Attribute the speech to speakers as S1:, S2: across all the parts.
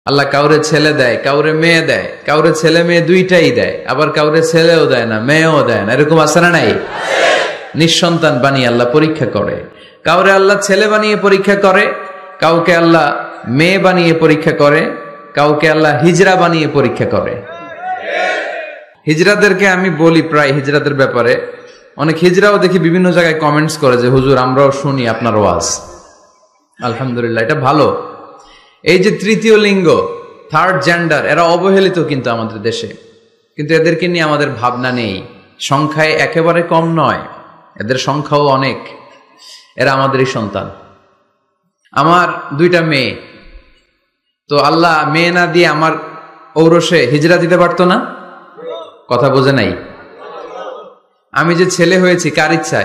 S1: আল্লাহ কাউরে ছেলে দেয়, কাউরে মেয়ে দেয়, কাউরে ছেলে মেয়ে দুইটাই দেয়, আবার কাউরে ছেলেও দেয় না, মেয়েও দেয় না। এরকম আছে না নাই? নিঃসন্তান বানিয়ে আল্লাহ পরীক্ষা করে। কাউরে আল্লাহ ছেলে বানিয়ে পরীক্ষা করে, কাউকে আল্লাহ মেয়ে বানিয়ে পরীক্ষা করে, কাউকে আল্লাহ হিজরা বানিয়ে পরীক্ষা করে। হিজরাদেরকে আমি বলি প্রায় হিজরাদের ব্যাপারে, অনেক হিজরাও দেখি বিভিন্ন জায়গায় কমেন্টস করে যে হুজুর আমরাও শুনি আপনার ওয়াজ। আলহামদুলিল্লাহ, এটা ভালো। এই যে তৃতীয় লিঙ্গ, থার্ড জেন্ডার, এরা অবহেলিত কিন্তু আমাদের দেশে, কিন্তু এদেরকে নিয়ে আমাদের ভাবনা নেই। সংখ্যায় একেবারে কম নয়, এদের সংখ্যাও অনেক। এরা আমাদেরই সন্তান। আমার দুইটা মেয়ে, তো আল্লাহ মেয়ে না দিয়ে আমার ঔরসে হিজরা দিতে পারতো না? কথা বোঝে নাই? আমি যে ছেলে হয়েছি কার ইচ্ছায়?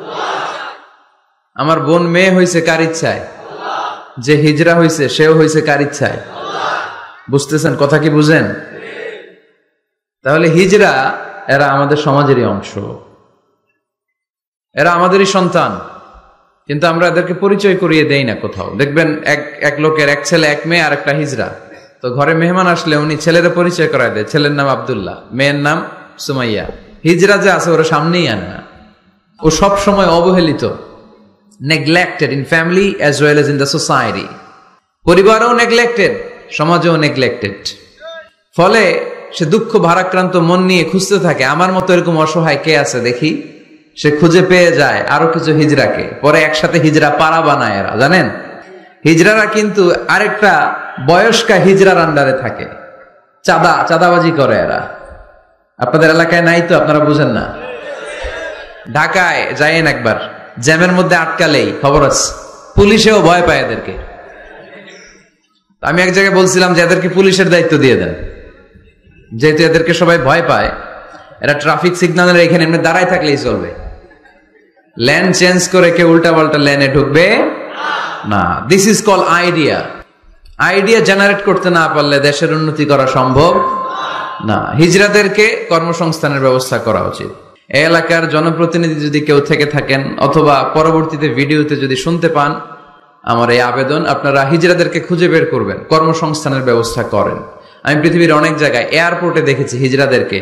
S1: আমার বোন মেয়ে হয়েছে কার ইচ্ছায়? যে হিজরা হয়েছে সেও হয়েছে কার ইচ্ছায়? বুঝতেছেন কথা কি? বুঝেন? তাহলে হিজরা এরা আমাদের সমাজেরই অংশ, এরা আমাদেরই সন্তান, কিন্তু আমরা এদেরকে পরিচয় করিয়ে দেই না কোথাও। দেখবেন এক লোকের এক ছেলে এক মেয়ে আর একটা হিজরা, তো ঘরে মেহমান আসলে উনি ছেলেরা পরিচয় করায় দেয়, ছেলের নাম আব্দুল্লাহ, মেয়ের নাম সুমাইয়া। হিজরা যে আছে ওরা সামনেই আনে না। ও সব সময় অবহেলিত, neglected in family as well as in the society. পরিবারও neglected, সমাজও neglected। ফলে সে দুঃখ ভারাক্রান্ত মন নিয়ে খুঁজতে থাকে, আমার মতো এরকম অসহায় কে আছে দেখি। সে খুঁজে পেয়ে যায় আরো কিছু হিজরাকে, পরে একসাথে হিজরা পাড়া বানায় এরা। জানেন, হিজরারা কিন্তু আরেকটা বয়স্কা হিজরার আন্ডারে থাকে, চাঁদাবাজি করে এরা। আপনাদের এলাকায় নাই তো, আপনারা বুঝেন না। ঢাকায় যাইয়েন একবার, জ্যামের মধ্যে আটকালেই খবর আছে, পুলিশেও ভয় পায় এদেরকে। আমি এক জায়গায় বলছিলাম যে এদেরকে পুলিশের দায়িত্ব দিয়ে দেন, যেহেতু এদেরকে সবাই ভয় পায়। এরা ট্রাফিক সিগন্যালের এখানে এমনি দাঁড়ায় থাকলেই চলবে, লেন চেঞ্জ করে কেউ উল্টা পাল্টা লেনে ঢুকবে না। This is call idea. Idea generate করতে না পারলে দেশের উন্নতি করা সম্ভব না। হিজরাদেরকে কর্মসংস্থানের ব্যবস্থা করা উচিত। এই এলাকার জনপ্রতিনিধি যদি কেউ থেকে থাকেন, অথবা পরবর্তীতে ভিডিওতে যদি শুনতে পান, আমার এই আবেদন, আপনারা হিজরাদেরকে খুঁজে বের করবেন, কর্মসংস্থানের ব্যবস্থা করেন। আমি পৃথিবীর অনেক জায়গায় এয়ারপোর্টে দেখেছি হিজরাদেরকে,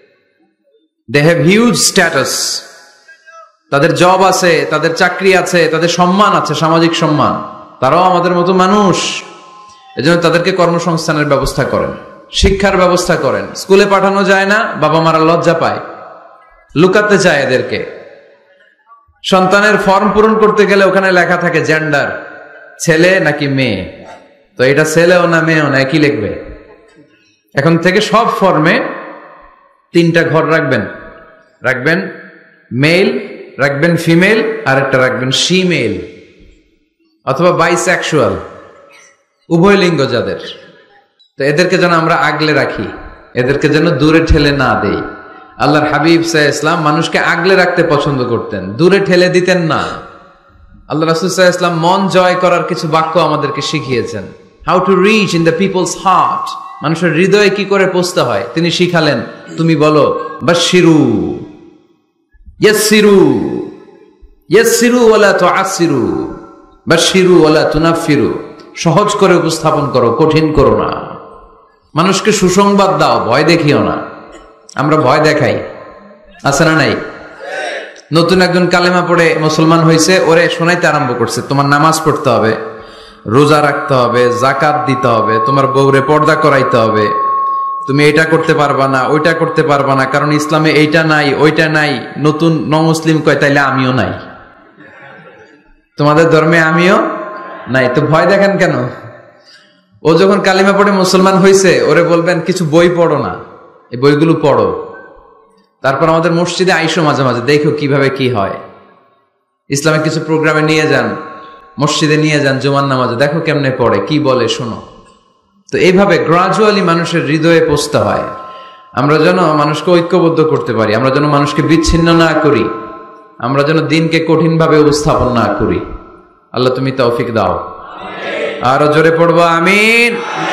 S1: দে হ্যাভ হিউজ স্ট্যাটাস, তাদের জব আছে, তাদের চাকরি আছে, তাদের সম্মান আছে, সামাজিক সম্মান। তারাও আমাদের মতো মানুষ, এজন্য তাদেরকে কর্মসংস্থানের ব্যবস্থা করেন, শিক্ষার ব্যবস্থা করেন। স্কুলে পাঠানো যায় না, বাবা মারা লজ্জা পায়, লুকাতে চায় এদেরকে। সন্তানের ফর্ম পূরণ করতে গেলে ওখানে লেখা থাকে জেন্ডার, ছেলে নাকি মেয়ে। তো এটা ছেলেও না মেয়েও না, একই লিখবে। এখন থেকে সব ফর্মে 3টা ঘর রাখবেন মেল, রাখবেন ফিমেল, আর একটা রাখবেন শিমেল অথবা বাইসেক্সুয়াল, উভয় লিঙ্গ যাদের। তো এদেরকে যেন আমরা আগলে রাখি, এদেরকে যেন দূরে ঠেলে না দেই। আল্লাহর হাবিব সাল্লাল্লাহু আলাইহি ওয়াসাল্লাম মানুষকে আগলে রাখতে পছন্দ করতেন, দূরে ঠেলে দিতেন না। আল্লাহ রাসূল সাল্লাল্লাহু আলাইহি ওয়াসাল্লাম মন জয় করার কিছু বাক্য আমাদেরকে শিখিয়েছেন, how to reach in the peoples heart, মানুষের হৃদয়ে কি করে পৌঁছতে হয় তিনি শিখালেন। তুমি বলো বাশশিরু, ইয়াসসিরু, ইয়াসসিরু ওয়ালা তুআসসিরু, বাশশিরু ওয়ালা তুনাফফিরু। সহজ করে উপস্থাপন করো, কঠিন করো না। মানুষকে সুসংবাদ দাও, ভয় দেখিও না। আমরা ভয় দেখাই, আছে না নাই? নতুন একজন কালেমা পড়ে মুসলমান হয়েছে, ওরে শোনাইতে আরম্ভ করছে, তোমার নামাজ পড়তে হবে, রোজা রাখতে হবে, যাকাত দিতে হবে, তোমার বউরে পর্দা করাইতে হবে, তুমি এটা করতে পারবা না, ওইটা করতে পারবা না, কারণ ইসলামে এইটা নাই ওইটা নাই। নতুন মুসলিম কয় তাইলে আমিও নাই, তোমাদের ধর্মে আমিও নাই। তো ভয় দেখেন কেন? ও যখন কালিমা পড়ে মুসলমান হয়েছে, ওরে বলবেন কিছু বই পড়ো না, এই বইগুলো পড়ো। তারপর আমাদের মসজিদে আইসো মাঝে মাঝে, দেখো কিভাবে কি হয়। ইসলামিক কিছু প্রোগ্রামে নিয়ে যান, মসজিদে নিয়ে যান, জুমার নামাজে, দেখো কেমনে পড়ে, কি বলে শোনো। তো এইভাবে গ্রাজুয়ালি মানুষের হৃদয়ে পৌঁছতে হয়। আমরা যেন মানুষকে ঐক্যবদ্ধ করতে পারি, আমরা যেন মানুষকে বিচ্ছিন্ন না করি, আমরা যেন দিনকে কঠিনভাবে উপস্থাপন না করি। আল্লাহ তুমি তৌফিক দাও। আরো জোরে পড়বো আমিন।